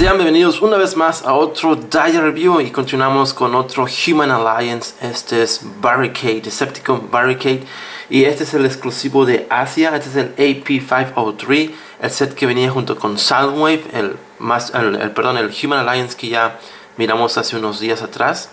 Sean bienvenidos una vez más a otro Die Review y continuamos con otro Human Alliance. Este es Barricade, Decepticon Barricade, y este es el exclusivo de Asia. Este es el AP503, el set que venía junto con Soundwave, el Human Alliance que ya miramos hace unos días atrás.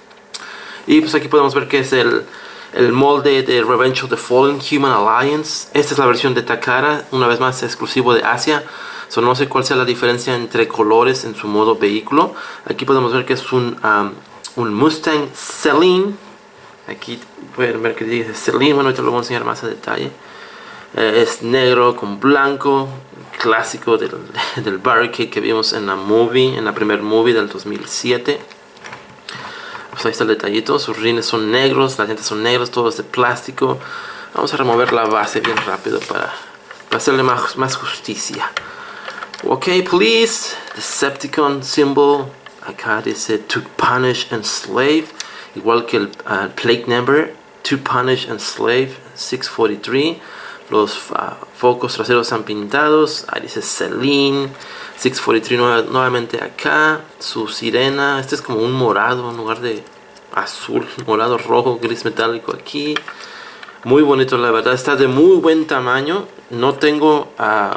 Y pues aquí podemos ver que es el molde de Revenge of the Fallen Human Alliance. Esta es la versión de Takara, una vez más exclusivo de Asia. No sé cuál sea la diferencia entre colores en su modo vehículo. Aquí podemos ver que es un Mustang Celine. Aquí pueden ver que dice Celine. Bueno, ahorita lo voy a enseñar más a detalle. Es negro con blanco, clásico del Barricade que vimos en la primer movie del 2007. Pues ahí está el detallito. Sus rines son negros, las llantas son negras, todo es de plástico. Vamos a remover la base bien rápido para hacerle más justicia. Ok, please. Decepticon symbol. Acá dice to punish and slave. Igual que el plate number. To punish and slave 643. Los focos traseros están pintados. Ahí dice Celine 643 nuevamente acá. Su sirena. Este es como un morado en lugar de azul. Morado, rojo, gris metálico aquí. Muy bonito, la verdad. Está de muy buen tamaño. No tengo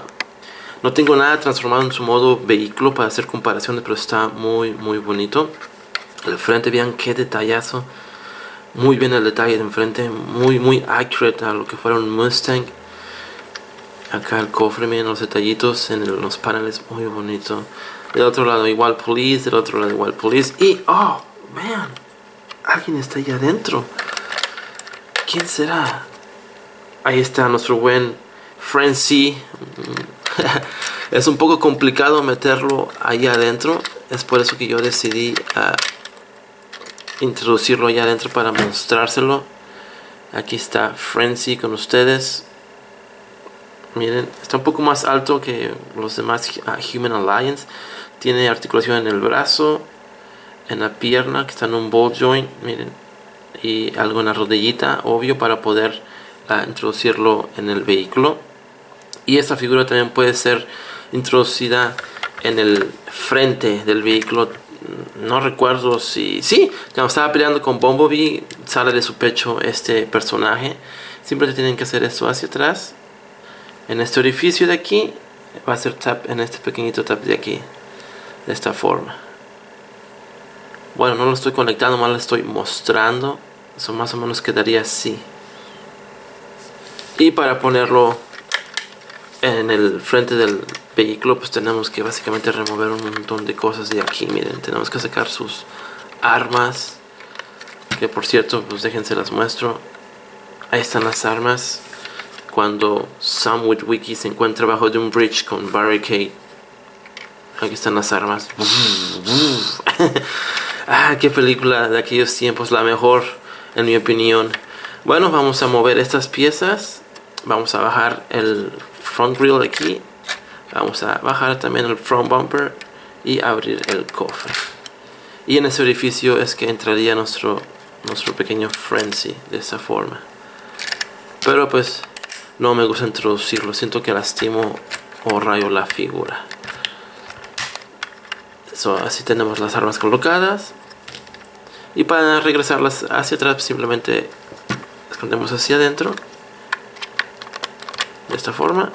nada transformado en su modo vehículo para hacer comparaciones, pero está muy bonito. El frente, vean qué detallazo. Muy bien el detalle de enfrente, muy accurate a lo que fuera un Mustang. Acá el cofre, miren los detallitos en los paneles, muy bonito. Del otro lado igual police, del otro lado igual police. Y, oh, man, alguien está ahí adentro. ¿Quién será? Ahí está nuestro buen Frenzy. Es un poco complicado meterlo ahí adentro. Es por eso que yo decidí introducirlo allá adentro para mostrárselo. Aquí está Frenzy con ustedes. Miren, está un poco más alto que los demás Human Alliance. Tiene articulación en el brazo, en la pierna, que está en un ball joint. Miren, y algo en la rodillita, obvio, para poder introducirlo en el vehículo. Y esta figura también puede ser introducida en el frente del vehículo. No recuerdo si... Sí, cuando estaba peleando con Bumblebee, sale de su pecho este personaje. Siempre tienen que hacer esto hacia atrás. En este orificio de aquí, va a hacer tap en este pequeñito tap de aquí. De esta forma. Bueno, no lo estoy conectando, más lo estoy mostrando. Eso más o menos quedaría así. Y para ponerlo en el frente del vehículo, pues tenemos que básicamente remover un montón de cosas de aquí. Miren, tenemos que sacar sus armas, que por cierto, pues déjense las muestro. Ahí están las armas. Cuando Sam Witwicky se encuentra bajo de un bridge con Barricade, aquí están las armas. Qué película de aquellos tiempos, la mejor en mi opinión. Bueno, vamos a mover estas piezas. Vamos a bajar el front grill aquí. Vamos a bajar también el front bumper y abrir el cofre. Y en ese orificio es que entraría nuestro pequeño Frenzy de esta forma. Pero pues no me gusta introducirlo. Siento que lastimo o rayo la figura. Así tenemos las armas colocadas. Y para regresarlas hacia atrás simplemente escondemos hacia adentro. De esta forma.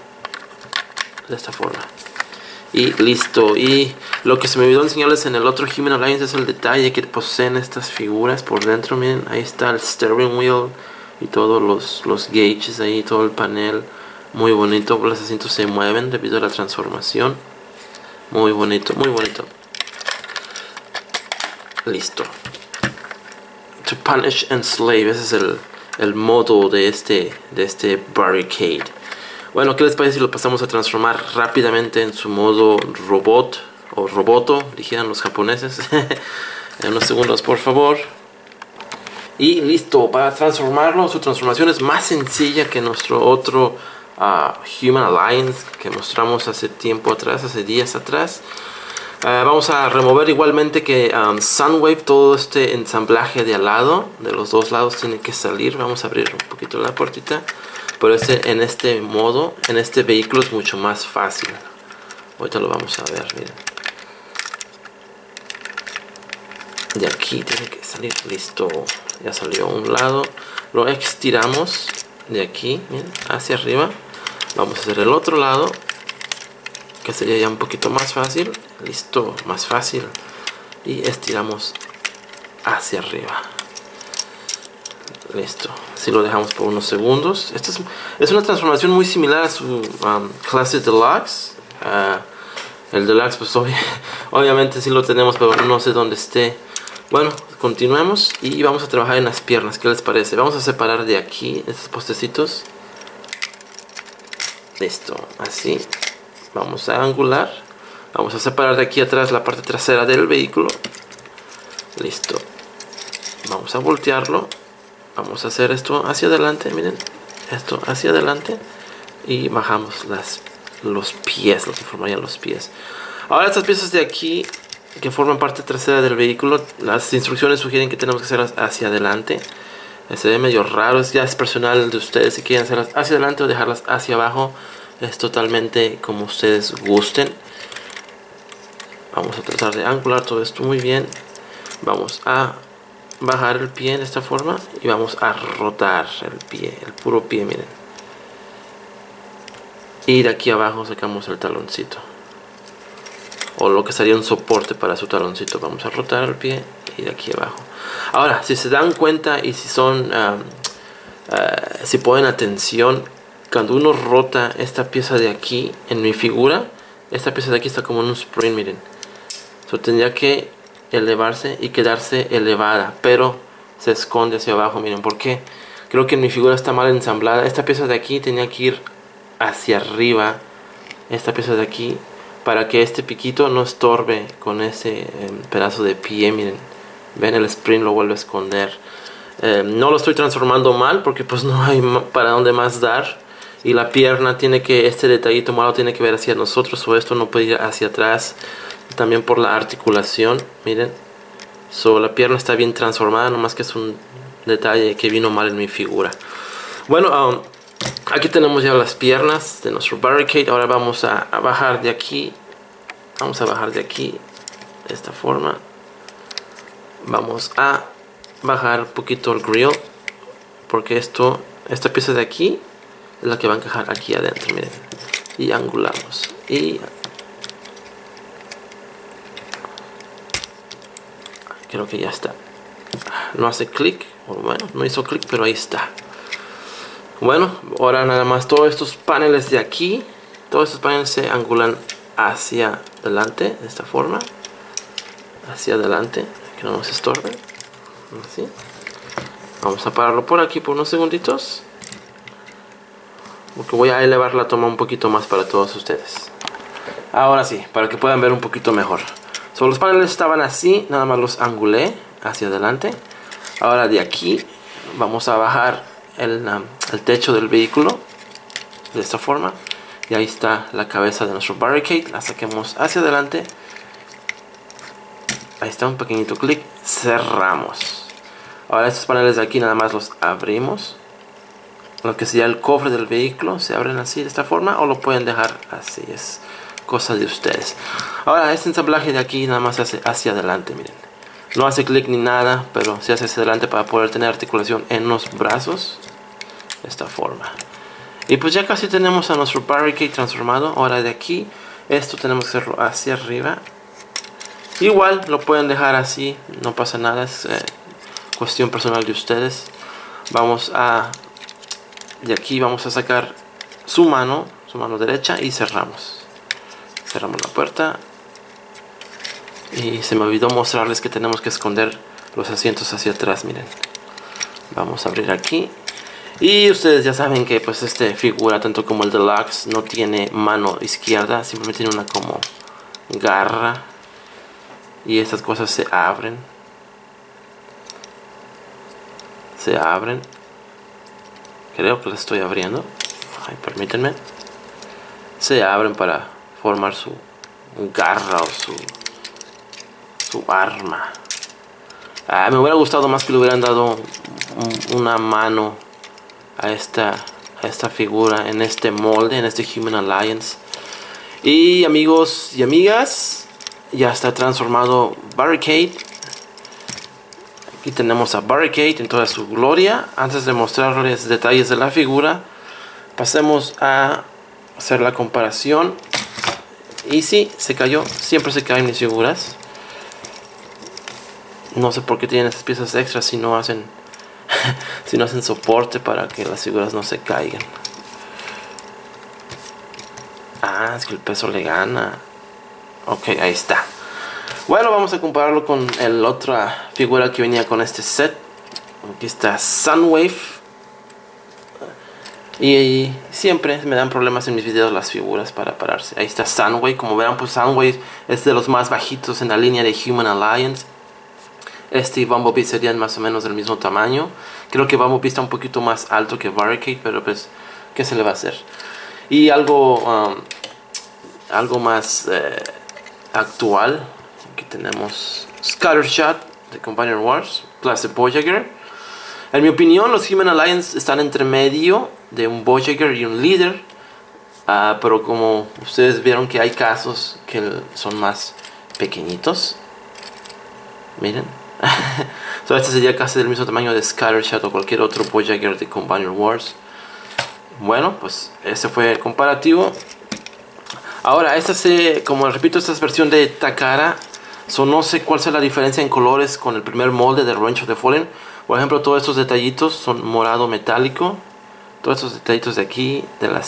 Y listo. Y lo que se me olvidó enseñarles en el otro Human Alliance es el detalle que poseen estas figuras por dentro. Miren, ahí está el steering wheel y todos los gauges ahí, todo el panel. Muy bonito. Los asientos se mueven debido a la transformación. Muy bonito. Listo. To punish and slave. Ese es el modo de este Barricade. Bueno, ¿qué les parece si lo pasamos a transformar rápidamente en su modo robot o roboto, dijeran los japoneses? En unos segundos, por favor. Y listo, para transformarlo, su transformación es más sencilla que nuestro otro Human Alliance que mostramos hace tiempo atrás, hace días atrás. Vamos a remover igualmente que Soundwave, todo este ensamblaje de al lado, de los dos lados tiene que salir. Vamos a abrir un poquito la puertita. Pero en este modo, en este vehículo es mucho más fácil. Ahorita lo vamos a ver, miren. de aquí tiene que salir. Listo, ya salió a un lado. Lo estiramos de aquí, miren, hacia arriba. Vamos a hacer el otro lado, que sería ya un poquito más fácil. Listo, más fácil. Y estiramos hacia arriba. Listo, así lo dejamos por unos segundos. Esta es una transformación muy similar a su clase Deluxe. El Deluxe pues obviamente sí lo tenemos, pero no sé dónde esté. Bueno, continuemos y vamos a trabajar en las piernas. ¿Qué les parece? Vamos a separar de aquí estos postecitos. Listo, así. Vamos a angular. Vamos a separar de aquí atrás la parte trasera del vehículo. Listo. Vamos a voltearlo. Vamos a hacer esto hacia adelante, miren. Esto hacia adelante. Y bajamos los pies, lo que formarían los pies. Ahora estas piezas de aquí, que forman parte trasera del vehículo, las instrucciones sugieren que tenemos que hacerlas hacia adelante. Se ve medio raro, ya es personal de ustedes si quieren hacerlas hacia adelante o dejarlas hacia abajo. Es totalmente como ustedes gusten. Vamos a tratar de angular todo esto muy bien. Vamos a bajar el pie de esta forma y vamos a rotar el pie, el puro pie, miren. Y de aquí abajo sacamos el taloncito, o lo que sería un soporte para su taloncito. Vamos a rotar el pie y de aquí abajo. Ahora, si se dan cuenta y si son si ponen atención, cuando uno rota esta pieza de aquí en mi figura, esta pieza de aquí está como en un spring, miren. Tendría que elevarse y quedarse elevada, pero se esconde hacia abajo. Miren por qué. Creo que en mi figura está mal ensamblada. Esta pieza de aquí tenía que ir hacia arriba, esta pieza de aquí, para que este piquito no estorbe con ese pedazo de pie. Miren, ven, el spring lo vuelve a esconder. No lo estoy transformando mal porque pues no hay para dónde más dar, y la pierna tiene que, este detallito malo tiene que ver hacia nosotros, o esto no puede ir hacia atrás. También por la articulación, miren. La pierna está bien transformada, nomás que es un detalle que vino mal en mi figura. Bueno, aquí tenemos ya las piernas de nuestro Barricade. Ahora vamos a bajar de aquí. Vamos a bajar de aquí de esta forma. Vamos a bajar un poquito el grill, porque esta pieza de aquí es la que va a encajar aquí adentro, miren. Y angulamos. Y creo que ya está. No hace clic. Bueno, no hizo clic, pero ahí está. Bueno, ahora nada más todos estos paneles de aquí, todos estos paneles se angulan hacia adelante, de esta forma. Hacia adelante, que no nos estorbe. Así. Vamos a pararlo por aquí por unos segunditos, porque voy a elevar la toma un poquito más para todos ustedes. Ahora sí, para que puedan ver un poquito mejor. Los paneles estaban así, nada más los angulé hacia adelante. Ahora de aquí vamos a bajar el techo del vehículo de esta forma. Y ahí está la cabeza de nuestro Barricade. La saquemos hacia adelante. Ahí está, un pequeñito clic. Cerramos. Ahora estos paneles de aquí nada más los abrimos. Lo que sería el cofre del vehículo se abren así de esta forma, o lo pueden dejar así. Es cosa de ustedes. Ahora este ensamblaje de aquí nada más se hace hacia adelante, miren. No hace clic ni nada, pero se hace hacia adelante para poder tener articulación en los brazos. De esta forma. Y pues ya casi tenemos a nuestro Barricade transformado. Ahora de aquí, esto tenemos que hacerlo hacia arriba. Igual lo pueden dejar así, no pasa nada, es cuestión personal de ustedes. De aquí vamos a sacar su mano derecha y cerramos. Cerramos la puerta. Y se me olvidó mostrarles que tenemos que esconder los asientos hacia atrás, miren. Vamos a abrir aquí. Y ustedes ya saben que pues figura, tanto como el Deluxe, no tiene mano izquierda, simplemente tiene una como garra. Y estas cosas se abren. Se abren. Creo que las estoy abriendo. Ay, permítanme. Se abren para formar su garra o su arma. Me hubiera gustado más que le hubieran dado una mano a esta figura en este molde, en este Human Alliance. Y amigos y amigas, ya está transformado Barricade. Aquí tenemos a Barricade en toda su gloria. Antes de mostrarles detalles de la figura, pasemos a hacer la comparación. Y sí, se cayó. Siempre se caen mis figuras. No sé por qué tienen estas piezas extras si no hacen si no hacen soporte para que las figuras no se caigan. Ah, es que el peso le gana. Ok, ahí está. Bueno, vamos a compararlo con la otra figura que venía con este set. Aquí está Soundwave. Y siempre me dan problemas en mis videos las figuras para pararse. Ahí está Soundwave. Como verán, pues Soundwave es de los más bajitos en la línea de Human Alliance. Este y Bumblebee serían más o menos del mismo tamaño. Creo que Bumblebee está un poquito más alto que Barricade, pero pues, ¿qué se le va a hacer? Y algo más actual. Aquí tenemos Scattershot de Companion Wars, clase Voyager. En mi opinión, los Human Alliance están entre medio de un Voyager y un Leader. Pero como ustedes vieron que hay casos que son más pequeñitos. Miren. Este sería casi del mismo tamaño de Scattershot o cualquier otro Voyager de Companion Wars. Bueno, pues ese fue el comparativo. Ahora, como repito, esta es versión de Takara. No sé cuál sea la diferencia en colores con el primer molde de Revenge of the Fallen. Por ejemplo, todos estos detallitos son morado metálico. Todos estos detallitos de aquí,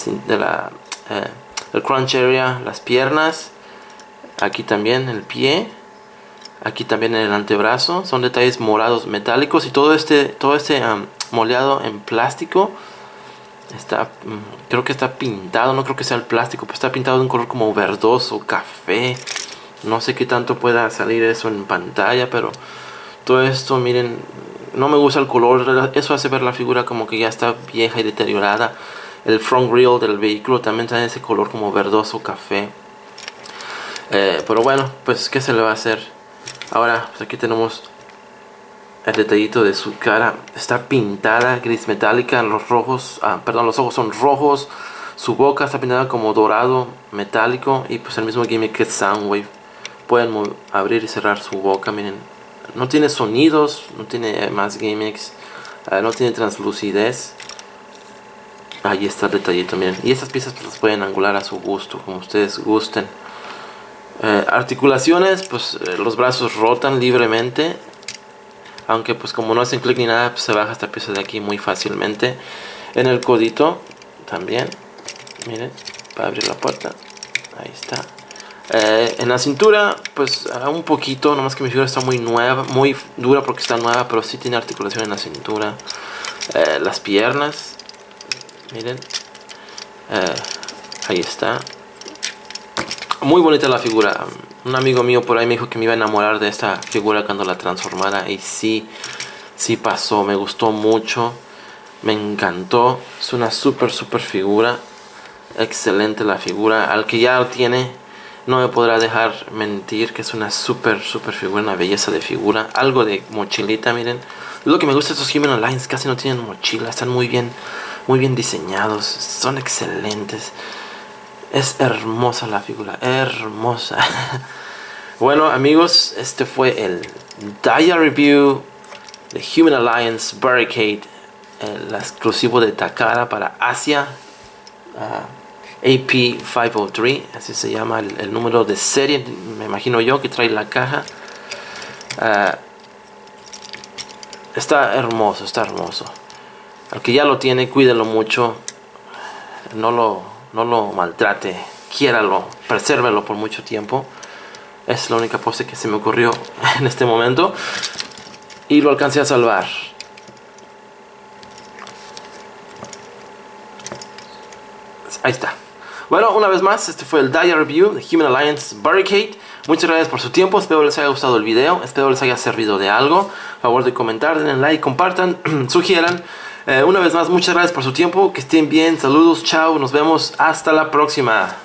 el crunch area, las piernas. Aquí también el pie. Aquí también en el antebrazo. Son detalles morados metálicos. Y todo este moldeado en plástico. Creo que está pintado, no creo que sea el plástico, pero está pintado de un color como verdoso, café. No sé qué tanto pueda salir eso en pantalla, pero todo esto, miren, no me gusta el color. Eso hace ver la figura como que ya está vieja y deteriorada. El front grille del vehículo también tiene ese color como verdoso, café. Pero bueno, pues qué se le va a hacer. Ahora, pues aquí tenemos el detallito de su cara. Está pintada gris metálica. Los ojos son rojos. Su boca está pintada como dorado metálico. Y pues el mismo gimmick que Soundwave. Pueden abrir y cerrar su boca. Miren, no tiene sonidos, no tiene más gimmicks, no tiene translucidez. Ahí está el detallito, miren. Y estas piezas pues las pueden angular a su gusto, como ustedes gusten. Articulaciones, pues los brazos rotan libremente. Aunque pues como no hacen clic ni nada, pues se baja esta pieza de aquí muy fácilmente. En el codito también, miren, para abrir la puerta. Ahí está. En la cintura, pues un poquito, nomás que mi figura está muy nueva, muy dura porque está nueva, pero sí tiene articulación en la cintura. Las piernas, miren, ahí está. Muy bonita la figura. Un amigo mío por ahí me dijo que me iba a enamorar de esta figura cuando la transformara. Y sí pasó, me gustó mucho, me encantó. Es una super figura. Excelente la figura. Al que ya lo tiene, no me podrá dejar mentir que es una super figura, una belleza de figura. Algo de mochilita, miren. Lo que me gusta de estos Human Alliance, casi no tienen mochila, están muy bien diseñados, son excelentes. Es hermosa la figura, hermosa. Bueno amigos, este fue el Dia Review de Human Alliance Barricade, el exclusivo de Takara para Asia. AP503, así se llama el número de serie, me imagino yo, que trae la caja. Está hermoso, está hermoso. Al que ya lo tiene, cuídelo mucho, no lo maltrate, quiéralo, presérvelo por mucho tiempo. Es la única pose que se me ocurrió en este momento y lo alcancé a salvar. Ahí está. Bueno, una vez más, este fue el Dia Review de Human Alliance Barricade. Muchas gracias por su tiempo, espero les haya gustado el video, espero les haya servido de algo. A favor de comentar, denle like, compartan, sugieran. Una vez más, muchas gracias por su tiempo, que estén bien, saludos, chao, nos vemos, hasta la próxima.